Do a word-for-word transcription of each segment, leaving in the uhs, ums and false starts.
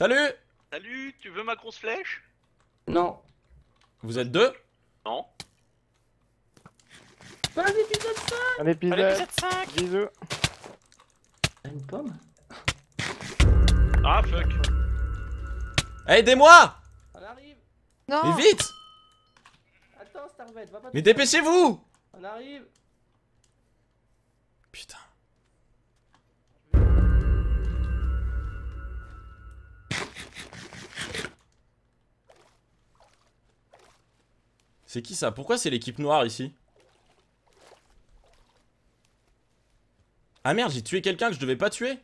Salut. Salut, tu veux ma grosse flèche? Non. Vous êtes deux? Non. Pas l'épisode cinq. Un épisode. Allez, l'épisode cinq. Bisous. T'as une pomme? Ah fuck. Aidez-moi. On arrive. Mais Non. vite. Attends, Starvet, va pas. Mais tout seul. dépêchez-vous. On arrive. Putain. C'est qui ça? Pourquoi c'est l'équipe noire ici? Ah merde, j'ai tué quelqu'un que je devais pas tuer?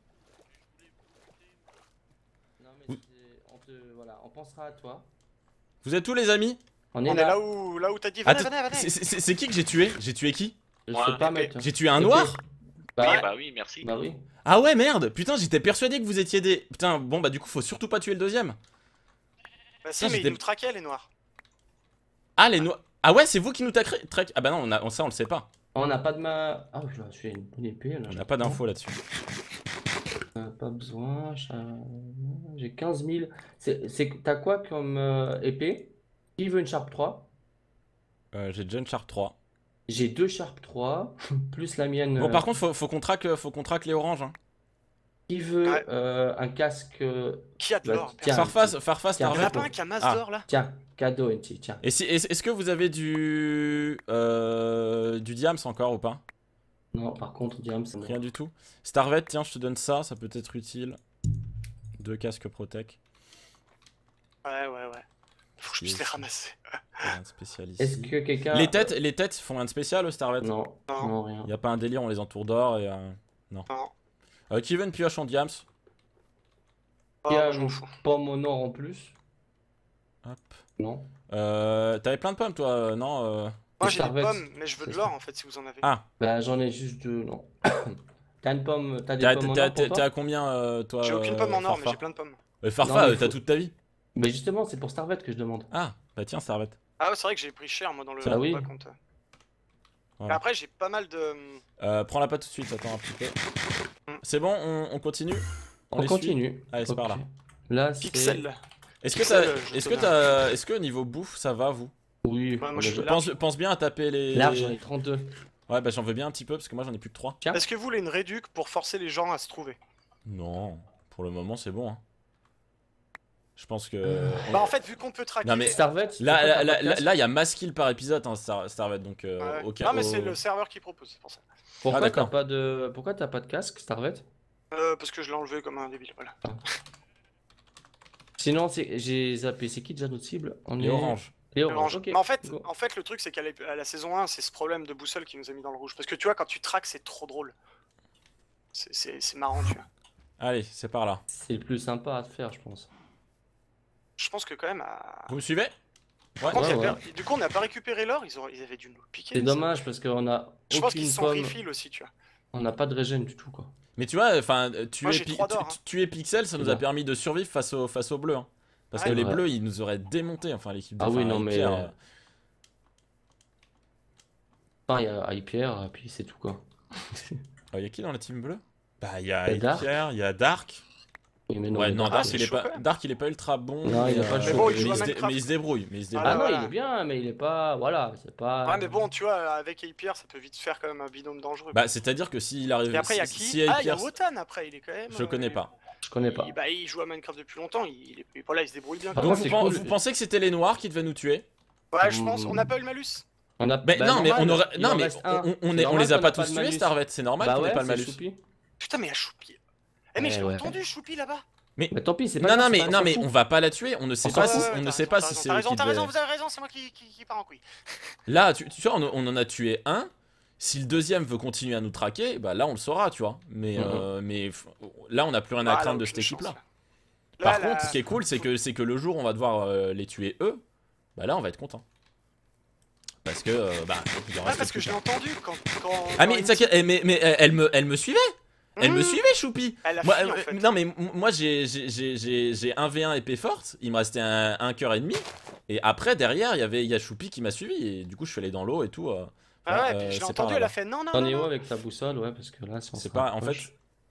Non mais c'est- on te, voilà, on pensera à toi. Vous êtes où les amis? On est On là. est là où, là où t'as dit. Venez, Attends, venez, venez. c'est- c'est c'est qui que j'ai tué? J'ai tué qui? Je Ouais, sais pas, épée. mec. J'ai tué un Épée. noir? Bah, Oui, ouais. bah oui, merci. Bah oui. Ah ouais merde, putain j'étais persuadé que vous étiez des... Putain bon bah du coup faut surtout pas tuer le deuxième. Bah si, Ah, mais j'étais- ils nous traquaient les noirs. Ah les noirs... Ah ouais c'est vous qui nous tacrez... traque- Ah bah non on a... on- ça on le sait pas. On n'a pas de ma. Ah, je vais tuer une bonne épée. Là, On n'a pas d'infos là-dessus. Euh, pas besoin. cha- J'ai quinze mille. C'est, c'est- T'as quoi comme euh, épée? Qui veut une Sharp trois? Euh, j'ai déjà une Sharp trois. J'ai deux Sharp trois, plus la mienne. Bon euh, par contre faut, faut qu'on traque, faut qu'on traque les oranges hein. Qui veut Ouais. euh, un casque? euh, Qui a de Bah, l'or? tiens. Farfas, Farfas, Tiens, t'as Il y en un a rep. pas un qui a masse Ah. d'or là? Tiens, cadeau, N T, tiens. Et si, est- est-ce que vous avez du... Euh, du diams encore ou pas? Non, par contre, Diam, c'est Rien du tout. Starvet, tiens je te donne ça, ça peut être utile. Deux casques Protec. Ouais, ouais, ouais. Faut que je puisse les ramasser. Un spécial ici. Est-ce que quelqu'un. Les têtes, les têtes font un spécial au Starvet? Non, Non. non, rien. Y a pas un délire, on les entoure d'or et... Euh... Non. Non. Euh, qui veut une pioche en diams? Il y a Oh, je m'en une fous. pomme au nord en plus? Hop. Non. Euh, T'avais plein de pommes toi, euh, non euh... Moi j'ai des Starvet. pommes, mais je veux de l'or en fait si vous en avez. Ah, Bah, j'en ai juste deux, non. T'as une pomme, t'as des t'as pommes en t'as- or pour t'as toi? à combien euh, toi? J'ai aucune pomme en or, mais Farfa j'ai plein de pommes. Euh, Farfa, Non, mais euh, t'as faut- toute ta vie? Mais justement, c'est pour Starvet que je demande. Ah, bah tiens Starvet. Ah ouais, c'est vrai que j'ai pris cher moi dans le Bah oui. combat contre- Voilà. Mais après j'ai pas mal de. Euh, prends-la pas tout de suite, attends un petit peu. C'est bon, on, on continue? On les suit continue. Allez, c'est par là. Ok. Là, c'est. Pixel. Est-ce que Pixel, t'as, euh, je est-ce te que donne t'as, est-ce que niveau bouffe ça va vous? Oui, Ouais, moi, on je les suis a- là. Pense, pense bien à taper les... Large, j'en ai trente-deux. Ouais bah j'en veux bien un petit peu parce que moi j'en ai plus que trois. Tiens. Est-ce que vous voulez une réduc pour forcer les gens à se trouver? Non, pour le moment c'est bon hein. Je pense que... on- Bah en fait vu qu'on peut traquer. Non, mais Starvet, tu Là, fais là, pas là, ta là, podcast? là, il y a masse kill par épisode, hein, Star, Starvet, donc euh, Ouais. au, Non mais au- c'est le serveur qui propose, c'est pour ça. Pourquoi Ah, d'accord. t'as pas de, pourquoi t'as pas de casque, Starvet? Euh, parce que je l'ai enlevé comme un débile, voilà. Sinon, c'est, j'ai zappé. C'est qui déjà notre cible? On les est oranges. Les Orange. oranges. Ok. Mais en fait, Go. en fait, le truc c'est qu'à l'ép- à la saison un, c'est ce problème de boussole qui nous a mis dans le rouge. Parce que tu vois, quand tu traques, c'est trop drôle. C'est- C'est c'est marrant, tu vois. Allez, c'est par là. C'est le plus sympa à faire, je pense. Je pense que quand même. À... Vous me suivez? Ouais. Par contre, Ouais, il y a ouais. per- Du coup, on n'a pas récupéré l'or, ils, auraient- ils avaient dû nous le piquer. C'est ça. dommage parce qu'on a Je pense aucune qu'ils sont pomme. refill aussi, tu vois. On n'a pas de régène du tout, quoi. Mais tu vois, enfin, tuer, Moi, j'ai Pi- trois d'or, tu- hein. tuer Pixel, ça C'est nous a bon. permis de survivre face, au, face aux bleus. Hein. Parce Ouais, que les ouais. bleus, ils nous auraient démonté, enfin l'équipe de Ah oui, enfin, non, avec mais, Pierre, euh, euh, Enfin, il y a Hyper, et puis c'est tout, quoi. oh, y a qui dans la team bleue? Bah, il y a Il y a Dark. Pierre, il y a Dark. Oui, mais Ouais, mais non, Dark, Dark, c'est il est chaud, pas, quand même. Dark, il est pas ultra bon. Non, il mais, a pas le euh, choix. Mais bon, il mais joue à se dé- Minecraft. mais il se débrouille. Mais il se Ah, débrouille. Ah non, voilà. il est bien, mais il est pas. Voilà, c'est pas. Ouais, mais bon, tu vois, avec Hyper, ça peut vite faire quand même un binôme dangereux. Bah, c'est-à-dire que s'il arrive. Et après, il y a si- qui si Ah, il y a Pierre- Wotan après, il est quand même. Je connais euh, pas. Je connais pas. Il, bah, il joue à Minecraft depuis longtemps, il, il est, voilà, il se débrouille bien. Par quand Donc, contre, vous, même. c'est pen- cool. vous pensez que c'était les noirs qui devaient nous tuer? Ouais, je pense, Mm. on n'a pas eu le malus. On a. Mais bah, non, mais normal, on aurait. il Non, en mais reste un. on, on, C'est est, on normal les a qu'on pas ait tous de tués, malus. Starvet. C'est normal Bah qu'on ait ouais, pas le c'est malus. Choupi. Putain, mais il y a Choupi. Eh, mais Ouais, je l'ai ouais. entendu, Choupi là-bas. Mais tant pis, c'est pas Non, grave, non, c'est mais, pas- non, on mais s'en on fout. va pas la tuer. On ne sait On pas s'en si, fout. on Ouais, ne t'as sait raison, pas t'as si raison, c'est T'as eux raison, qui t'as raison, devaient- vous avez raison, c'est moi qui, qui, qui part en couille. Là, tu, tu vois, on, on en a tué un. Si le deuxième veut continuer à nous traquer, bah là on le saura, tu vois. Mais, Mhm. euh, mais f- là on n'a plus rien à Ah, là, craindre de aucune cette chance, équipe-là. là. Par Là, contre, là, ce qui est cool, c'est que, c'est que le jour où on va devoir euh, les tuer eux, bah là on va être content. Parce que, euh, bah, il en Ouais, reste parce que plus je l'ai qu'un. entendu quand. quand Ah, quand mais une t'inquiète, eh, mais, mais elle, elle me, elle me suivait! Elle me Mmh. suivait, Choupi! Elle a Moi, fui, en euh, fait. Non, mais m- moi j'ai j'ai- j'ai- j'ai- j'ai un v un épée forte, il me restait un, un cœur et demi, et après derrière il y avait il y a Choupi qui m'a suivi, et du coup je suis allé dans l'eau et tout. euh, Ah ouais, euh, puis je l'ai c'est entendu, pas- elle a fait non, non, T'en non. es où non. avec ta boussole, ouais, parce que là, si on C'est se pas, en rapproche- fait,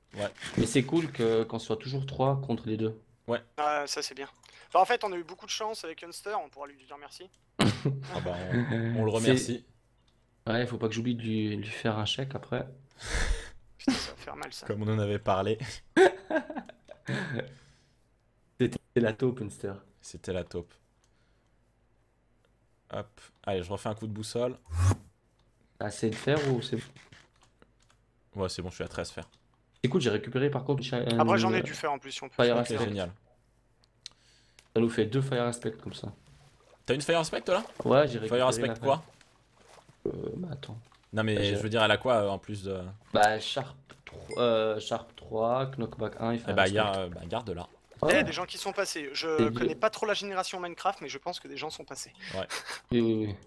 Ouais. Mais c'est cool que qu'on soit toujours trois contre les deux. Ah, ça c'est bien. Enfin, en fait, on a eu beaucoup de chance avec Hunster, on pourra lui dire merci. Ah bah, on, on le remercie. Ouais, faut pas que j'oublie de lui, lui faire un chèque après. Putain, ça va faire mal ça. Comme on en avait parlé. C'était la taupe, Unster. C'était la taupe. Hop. Allez, je refais un coup de boussole. T'as assez de faire ou c'est. Ouais, c'est bon, je suis à treize fer. Écoute, j'ai récupéré par contre. un- Après, j'en ai euh, dû faire en plus si on peut. Fire faire. Aspect. Ok, génial. Ça nous fait deux Fire Aspect comme ça. T'as une Fire Aspect toi là? Ouais, j'ai récupéré. Fire Aspect la- quoi? Euh, bah attends. Non mais Bah, j'ai- je veux dire, elle a quoi euh, en plus de. Bah, Sharp trois, euh, Sharp trois, Knockback un et Eh Fire bah, Aspect. gar- euh, bah, garde-la. Il y Ouais. a des gens qui sont passés. Je C'est connais vieux. pas trop la génération Minecraft, mais je pense que des gens sont passés. Oui, oui, oui.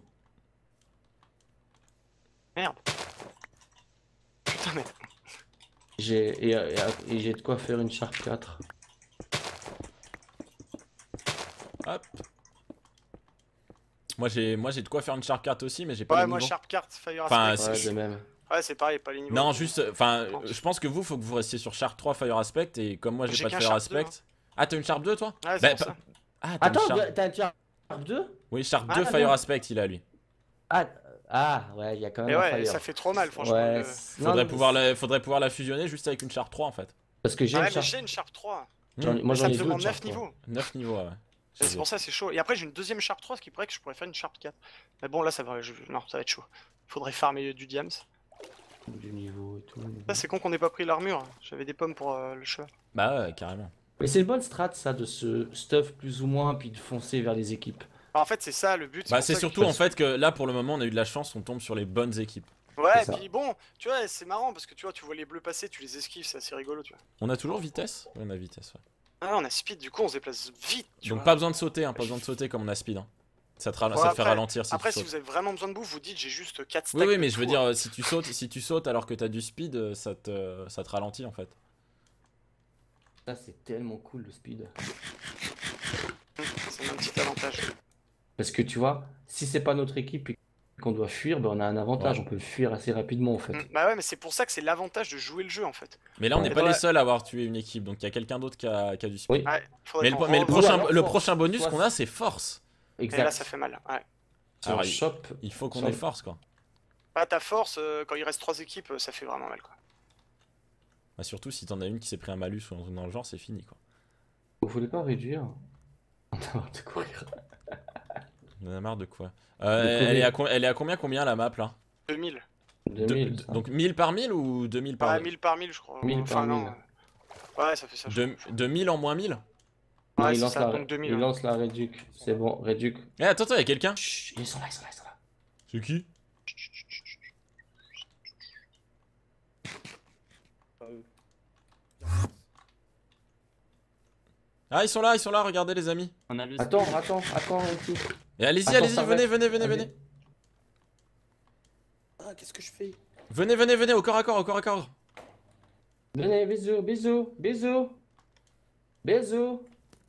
Merde. Putain, mais. J'ai et, et- et j'ai de quoi faire une Sharp quatre. Hop. Moi j'ai moi j'ai de quoi faire une Sharp carte aussi, mais j'ai pas Ouais, le moi, niveau. Sharp Card, Fire Enfin, Aspect. c'est- Ouais, je- de même. Ouais, c'est pareil, pas les niveaux. Non, juste, enfin, Je pense. je pense que vous, faut que vous restiez sur Sharp trois Fire Aspect, et comme moi j'ai J'ai pas de qu'un Fire Sharp deux, Aspect. Ah, t'as une Sharp deux toi? Ouais, c'est Bah, pour pas- ça. Ah, t'as une Attends, Sharp. t'as une Sharp deux? Oui, Sharp Ah, deux Fire non. Aspect, il a lui. Ah, ah, ouais, il y a quand même Et un ouais, Fire. ça fait trop mal, franchement. Ouais, le- c'est- Faudrait, non, pouvoir mais la, faudrait pouvoir la fusionner juste avec une Sharp trois en fait. Parce que j'ai Ouais, une mais Sharp. j'ai une Sharp trois. J'en ai- Hmm. Moi Ça j'en me ai deux. demande de neuf Sharp trois. niveaux. neuf niveaux, ouais. Et C'est pour ça c'est chaud. Et après j'ai une deuxième Sharp trois, ce qui pourrait que je pourrais faire une Sharp quatre. Mais bon là ça va, je- non ça va être chaud. Faudrait farmer du diams. Du niveau et tout. Ça c'est con qu'on ait pas pris l'armure. J'avais des pommes pour euh, le cheval. Bah ouais, carrément. Mais c'est une bonne strat ça de se stuff plus ou moins puis de foncer vers les équipes. Alors, en fait c'est ça le but. Bah pour c'est ça surtout que- en fait que là pour le moment on a eu de la chance, on tombe sur les bonnes équipes. Ouais, C'est et ça. puis bon, tu vois, c'est marrant parce que tu vois, tu vois les bleus passer, tu les esquives, c'est assez rigolo, tu vois. On a toujours vitesse? Oui, on a vitesse, ouais. Ah, on a speed, du coup on se déplace vite, tu Donc vois. pas besoin de sauter, hein, pas besoin de sauter comme on a speed. Hein. Ça te, ra- Ouais, ça te fait après- ralentir si Après, tu si sautes. vous avez vraiment besoin de bouffe, vous dites j'ai juste quatre stacks. Oui, oui, de mais je veux tout, dire, hein. euh, si tu sautes, si tu sautes alors que t'as du speed, euh, ça te, ça te ralentit en fait. Ça c'est tellement cool le speed. C'est un petit avantage. Parce que tu vois, si c'est pas notre équipe et qu'on doit fuir, ben on a un avantage, Ouais. on peut le fuir assez rapidement en fait. Mm, Bah ouais, mais c'est pour ça que c'est l'avantage de jouer le jeu en fait. Mais là, on n'est Et pas dans les la- seuls à avoir tué une équipe, donc il y a quelqu'un d'autre qui a, qui a du speed. Oui. Ouais, faudrait Mais, le, qu'on mais le revoie- prochain, alors, le force. prochain bonus Soit- qu'on a, c'est force. Et Exact. là, ça fait mal. Ouais. Sur Alors, le il- shop, Il faut qu'on Ça- ait force, quoi. Bah, ta force, euh, quand il reste trois équipes, euh, ça fait vraiment mal quoi. Bah, surtout si t'en as une qui s'est pris un malus ou un truc dans le genre, c'est fini, quoi. vous voulez pas réduire? On a marre de courir. On en a marre de quoi euh, De elle, courir. est à, co- elle est à combien, combien la map là? deux mille. De- deux mille. de- ça. donc mille par mille ou deux mille par Ouais, mille? mille par mille, je crois. mille enfin, par non. mille. euh, Ouais, ça fait ça. je De, crois. de mille en moins mille? Non, Ouais, il c'est lance ça, la, donc deux mille. il ouais. lance la réduc. C'est bon, réduc. Eh, attends, attends, y'a quelqu'un? Chut, ils sont là, ils sont là, ils sont là. C'est qui? Ah, ils sont là, ils sont là, regardez les amis. On a le Attends, attends, attends un petit. Et allez-y, Attends, allez-y, ça venez, va. venez, venez, Allez. venez. Ah, qu'est-ce que je fais? Venez, venez, venez, au corps à corps, au corps à corps. Venez, bisous, bisous, bisous. Bisous.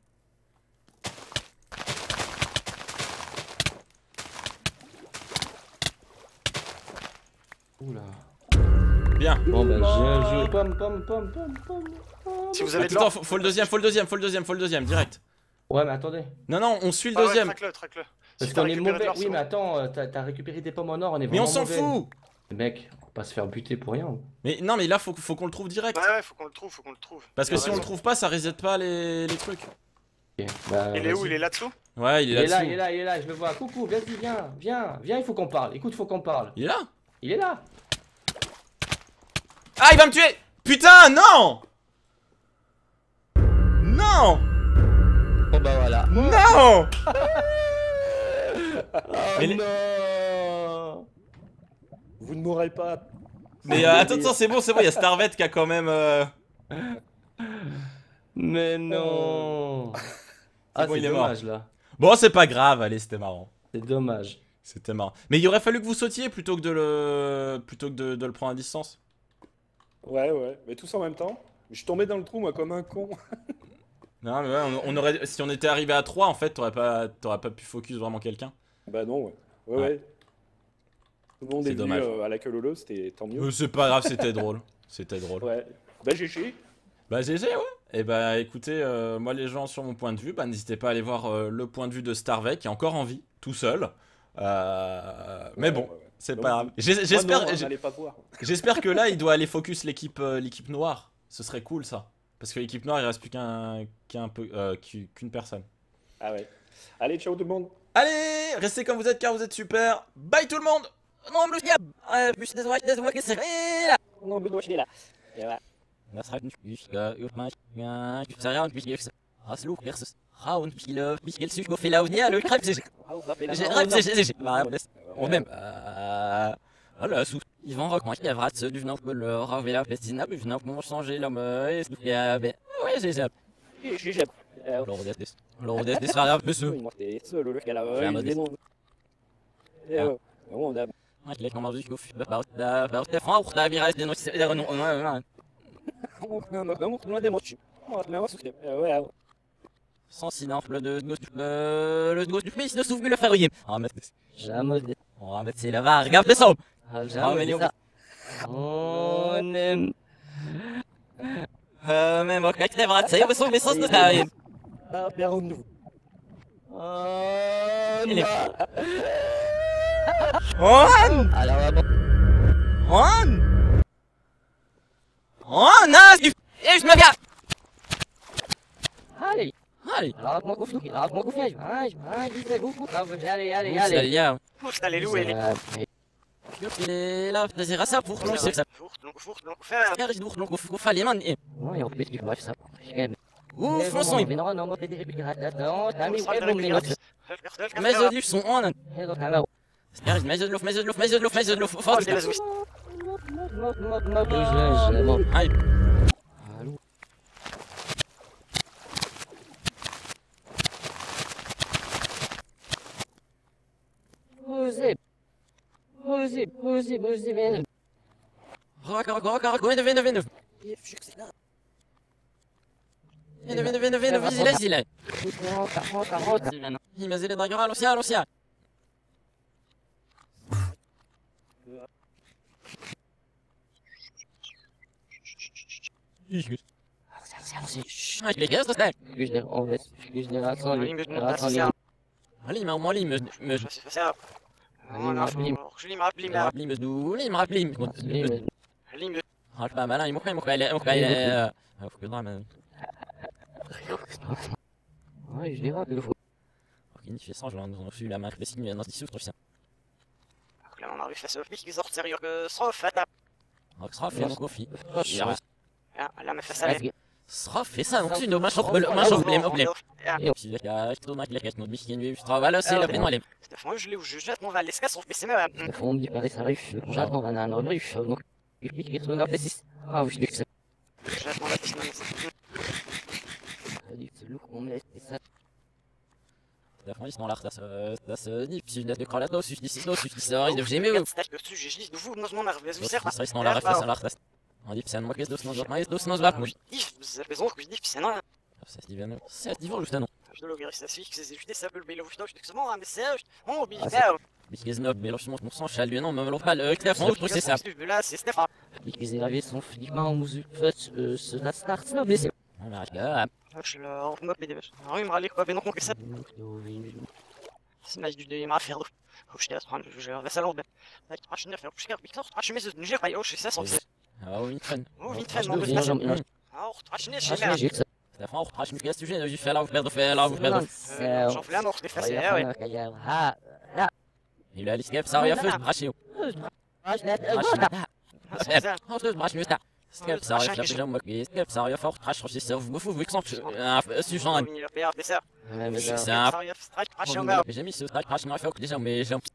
Oula. Bien. Bon bah je joue. Pom pom pom pom pom. pom. Si vous avez de Attends, l'or. faut, faut le deuxième, faut le deuxième, faut le deuxième, faut le deuxième, direct. Ouais mais attendez. Non, non, on suit le Ah ouais, deuxième. traque-le, traque-le. Parce Si t'as qu'on est récupéré de mauvais. l'or, Oui c'est mais bon. attends, euh, t'as t'as récupéré des pommes en or, on est Mais on vraiment s'en mauvais. fout. Mec, on va pas se faire buter pour rien. Mais non, mais là, faut, faut qu'on le trouve direct. Ouais, ouais, faut qu'on le trouve, faut qu'on le trouve. Parce que T'as si on le raison. trouve pas, ça reset pas les, les trucs. Ok, bah, Il est où? vas-y. Il est là-dessous? Ouais, il est Il est là, là-dessous. il est là, il est là, je le vois. Coucou, vas-y, viens, viens, viens, il faut qu'on parle. Écoute, faut qu'on parle. Il est là. Il est là. Ah, il va me tuer. Putain, non. Non. Bon bah voilà. Non. Mais les- non. Vous ne mourrez pas. Mais euh, attends, attends, c'est bon, c'est bon, il y a Starvet qui a quand même... euh, Mais non. Ah, bon, c'est il est mort. dommage là. Bon, c'est pas grave, allez, c'était marrant. C'est dommage. C'était marrant. Mais il aurait fallu que vous sautiez plutôt que de le, plutôt que de, de le prendre à distance. Ouais, ouais, mais tous en même temps. Je suis tombé dans le trou, moi, comme un con. Non, mais ouais, on, on aurait, si on était arrivé à trois, en fait, t'aurais pas, t'aurais pas pu focus vraiment quelqu'un. Bah non, ouais. Ouais, Ouais. ouais. Tout le monde C'est est venu dommage. euh, à la queue lolo, c'était tant mieux. Euh, c'est pas grave, c'était drôle. C'était drôle. Ouais. Bah G G. Bah G G, ouais. Et bah écoutez, euh, moi les gens sur mon point de vue, bah n'hésitez pas à aller voir euh, le point de vue de Starvek qui est encore en vie, tout seul. Euh, mais bon, Ouais, ouais, ouais. c'est Donc, pas grave. moi, J'ai- J'espère non, on j'ai- n'allait pas voir. j'espère que là il doit aller focus l'équipe euh, l'équipe noire. Ce serait cool ça. Parce que l'équipe noire il reste plus qu'un qu'un peu euh, qu'u- qu'une personne. Ah ouais. Allez, ciao tout le monde. Allez, restez comme vous êtes car vous êtes super. Bye tout le monde. Non, mais je plus des oreilles, des oreilles, c'est là. Non, Benoît, il est là. Et voilà. Das hat nicht gut gemacht. Ja, ich sag ja, ich gibt's. Hast du versus Raun, ich love, ich gel such fait la venir le crêpe c'est. J'ai rêve c'est c'est. On même. Voilà, sous. Ils vont reconnaître les vrais du venant que leur avait la pestina, puis venant pour changer l'homme et tout y a ben. Ouais, c'est ça. G G. Alors on déteste. Alors on déteste faire monsieur. Il m'était seul le qu'elle a. J'ai un modeste. Et ouais. On a. Ouais, je l'ai comment dire que bah bah bah t'es franc pour ta virage de notre non non. Sans silence, le de le gauche du fils ne s'ouvre le février. Ah, mais jamais. Oh, mais c'est la va, regarde le son. Ah, jamais. On aime. Euh, même ok, c'est vrai, c'est le son, mais sans ça. Ah, perdons-nous. Il est. On. Alors, on. Oh, non, et je me viens. Allez, allez. Alors, mon coup, alors, mon coup, allez, allez, allez, allez, allez. Allez, Allez, louer. Il est là, c'est à ça pour nous, c'est ça. Fourte, donc, fourte, donc, faire. Car je dois donc faut faire les mains. Ouais, on peut dire bref ça. Ouf, fonçons. Mais non, non, on peut dire non, t'as mis bon mais notre. Mais les livres sont en. C'est mais de l'ouf, mais de l'ouf, mais de l'ouf, mais de l'ouf. Force. Allez. Osez. Osez, osez, osez, venez. Regarde, regarde, regarde, venez, venez, venez. Venez, venez, venez, venez, vas-y, vas-y, là. Il m'a zélé dragueur à l'océan, à l'océan. Ah, les gars, ça c'est. Je l'ai en veste. Je l'ai raton, raton. Allez, mais au moins, il me. me. Je fais ça. Voilà, je l'ai rappelé, Il me rappelle, il me doule, il me rappelle, il me. il me. Ah, pas mal, il me croit, il me croit, il est. Il est. Faut que drame. Ouais, je l'ai rappelé. Il fait ça, je l'ai reçu la main, je l'ai signé dans dix sous, je ça. Là, on arrive face au flic qui sort sérieux que Sroff, attends. Sroff, fait mon coffee. Là, mais face à l'aide. Sroff, fait ça, donc tu ne m'as pas le m'as pas le problème. Et puis, il y a tout ma claquette, notre biche qui est travaille, c'est le prénom, elle est. Stéphane, je l'ai où je jette mon val, l'escasse, on fait ses mains. On dit pas, ça arrive, j'attends, on a un rubrique, donc. Il pique, il se regarde, c'est. Ah, oui, je sais. Je jette mon val, c'est c'est lourd, on met ça. Davon ist noch lacht das das nicht si das gerade das ist das ist das ist das jamais le sujet je dis de vous moi nerveux vous sert ça ist noch la ref ça lacht das on dit c'est moi qu'est-ce que nous mais dos nous va moi vous avez raison que je dis c'est non c'est Steven c'est Steven juste non je dois le ça suffit que c'est étudié ça peut le bélo je dis un message on oublie ça Because no mais je montre son chat lui non même l'autre pas le téléphone c'est ça là c'est Stéphane Because il avait son fliquement en musique fait ce la start non mais c'est je leur me pète des vaches. Ah oui, me râler quoi, mais non, que ça. C'est mal du délire à faire. Oh, je t'ai appris, je vais à l'ombre. Je vais faire, je vais faire, je vais mettre une gère, oh, je sais ça, sans. Ah oui, fan. Oh, vite fait, mon bébé. Ah, je vais je vais faire. La France, je me casse du gène, je fais là, vous perdez, fait là, vous perdez. J'en fais la mort, je vais faire, ouais. Ah, là. Il a l'escape, ça rien fait, braché. Ah, je l'ai. Ah, je l'ai braché, ça. Skep, ça arrive, déjà moi qui skep, ça arrive fort, crash, c'est ça, vous vous que un sujet. C'est ça. J'ai mis ce track, crash, moi, faut que déjà, mais j'ai.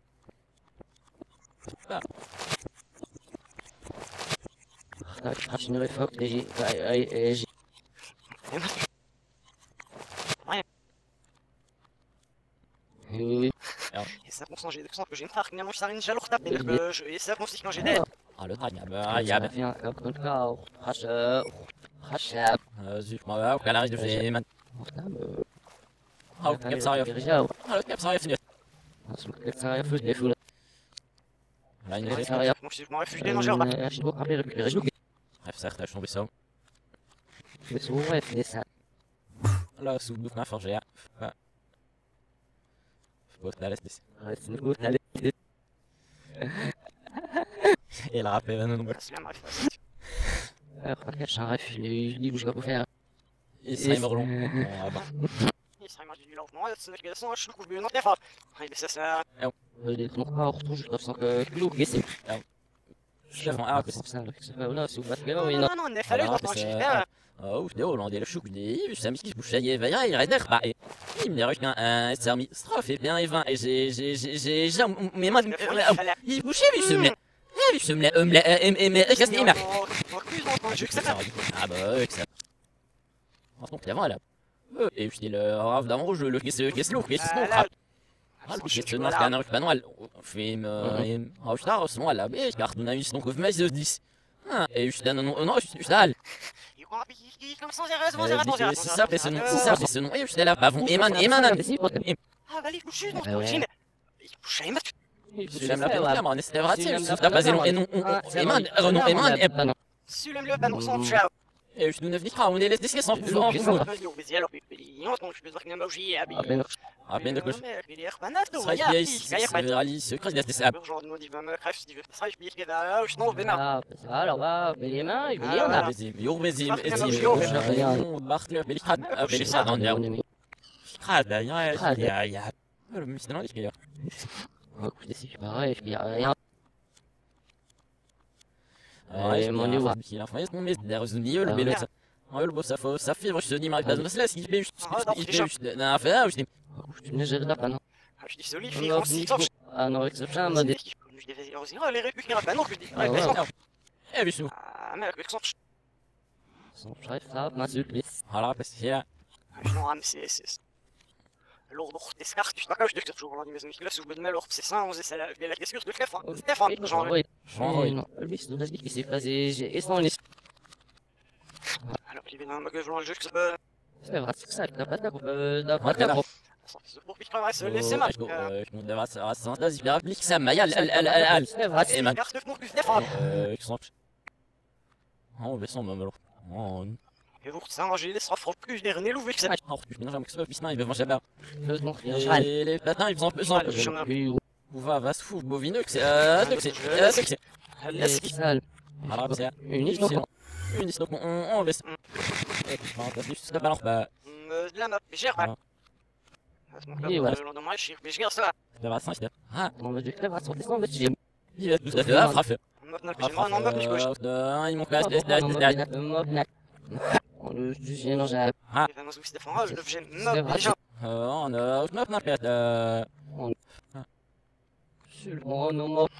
Crash, ne faut que j'ai. Oui. Et ça, pour changer de que j'ai une frère qui n'a pas une jaloux tapé. Et ça, pour quand j'ai des. Ah, le drag, il y a bien un peu de cas, crash, crash, zut, moi, au calage de fait, man. Ah, le cap, ça arrive, ah, le cap, ça arrive, c'est le cap, ça arrive, c'est fou, là. Là, il y a ça arrive. Moi, je m'en réfugie, non, j'ai pas. Je dois rappeler le réseau. Bref, certes, je suis tombé ça. بس هو واقف لسه لا سوق ما فرجع فوت ثلاث دس فوت ثلاث يلعب في انا السلام عليكم. كيفاش عارف اللي واش قالوا فيها يسمع مغلوم يسمع ما تجي لو ما تسمع كده سمع شنو كل بينات نفر هاي بس اسا اللي تنقها خطوش نفسك كيلو قسم شوف معاك بس ولا سوق بس وين انا انا نفر لا تمشي Oh, je on dit le chou de je samedi je bouche ça y est il reste pas il me dit un sermi strophe et bien et vingt et j'ai j'ai j'ai j'ai mais moi il bouchait mais je me et je me me et mais qu'est-ce qu'il m'a ah bah ça donc avant là et je dis le rave d'avant je le qu'est-ce qu'est-ce le qu'est-ce qu'on frappe qu'est-ce que c'est un pas noir film oh je t'arrête moi là mais je garde on a eu donc mais de dix et je donne non non je suis là c'est ça, c'est ce nom, c'est ça, c'est ce nom. Et je suis là, pavon, Eman, Eman, Ah, bah, les couches, non, t'imagines. Les couches, Eman. J'aime la peine, mais on est vrai, sauf t'as pas zéro, et non, Eman, non, Eman, et pas non. Si l'aime le pas, non, sans ciao. Et je nous ne vitra, on est les disques sans plus en plus. Mais alors, je peux dire qu'il y a un magie, à peine de couche. Il est repanat, ça serait bien ici, c'est réaliste, secret, c'est ça. Genre, nous, il va me crève, si tu veux. Ça serait bien qu'il y a un non, ben ah, alors, bah, mais les mains, il y en a. Yo, mais il y a un Bart, mais il crade, mais ça dans le crade, il y a, il y a, il y a. Le monsieur dans les cuillères. Écoutez, c'est pareil, il y a rien. Ouais, mon dieu, il a fait son mais derrière le milieu, le bélet. Oh, le boss, ça fait, ça fait, je te dis, ma base de cela, il fait, il fait, n'a affaire, je dis. Je ne gère pas, non. Je dis, solide, il est en ah non, avec ce chat, m'a dit. Je devais dire, les récupérer, bah non, je dis. Eh, mais sous. Ah, mais avec son. Son chef, ça, ma supplice. Voilà, parce que là. Non, mais c'est, c'est. L'ordre des cartes, je sais pas, je dis que toujours dans les maisons, là, si vous me l'ordre, c'est ça, on sait, c'est la, la question de Stéphane. Stéphane, genre. Oui, non, lui, c'est dommage qu'il s'est passé, j'ai, sans les. Alors, il vient d'un magasin, le jeu, que ça peut. C'est vrai, c'est ça, t'as pas ta t'as pas ta pour piquer la se laisser mal. Je me devrais ça ça ça il applique ça mais elle elle elle elle c'est vrai c'est mal carte de plus défendre. Euh exemple. On va sans même alors. Et vous ça j'ai les sera plus dernier louvé que ça. Je me jamais que ça puis il va manger là. Les patins ils sont plus en Où va va se fou bovineux que c'est c'est c'est c'est sale. Alors c'est unique unique donc on on laisse. T'as juste la balance bah la map gère pas. Oui, voilà. Mais je garde ça. Ça va, ça ah, on va dire que ça va sortir sans bêtise. Il va tout à fait à frapper. Il m'ont cassé les têtes. On le juge, non, j'ai. Ah, on a autre map, n'a pas. Sur le bon, non, non,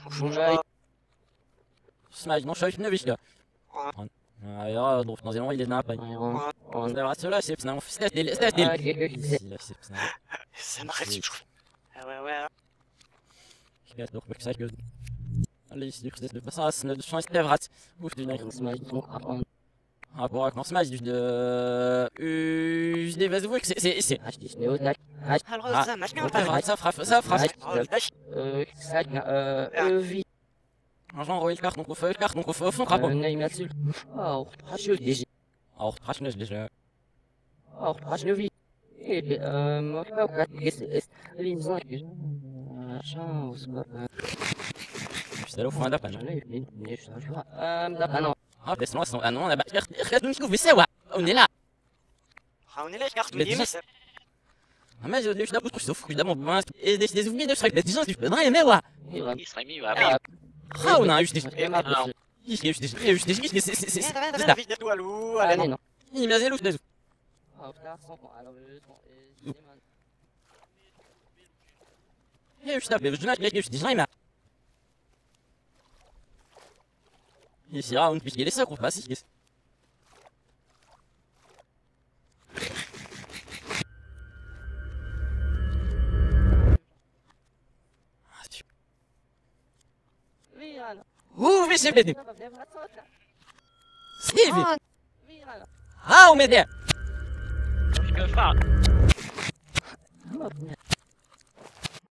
Smash, non, je suis une là. Ah, donc dans un il est n'a pas. On verra cela, c'est non, c'est c'est c'est ça m'arrête, je trouve. Ah ouais, ouais. Je vais donc ça que allez, c'est juste de passer à ce de changer de rat. Ouf, du nez. Ah, pour un smash de euh des vases que c'est c'est c'est alors ça marche bien, ça frappe, ça frappe. Euh ça euh vie. Genre royal carte donc on fait carte donc on fait fond rapport. Oh, je déjà. Oh, je déjà. Oh, je vie. Et euh moi pas les gens que chance pas. C'est là au fond d'après. Euh d'après non. Ah, laisse-moi son ah non, on a regarde nous trouver ça ouais. On est là. Ah, on est là carte mais ça. Ah mais je suis là pour souffrir évidemment et des des ouvriers de chaque des gens tu peux rien mais ouais. Il serait mieux après. Ah, on a juste des il y a juste des juste des c'est c'est c'est c'est la vie de toi loup. Allez non. Il m'a zélo des. Ah, alors je je tape, je n'ai pas je dis rien là. Ici round puisqu'il est ça qu'on passe ici. Ouh, mais c'est bien. Steve. Ah, on m'aide. Je peux faire.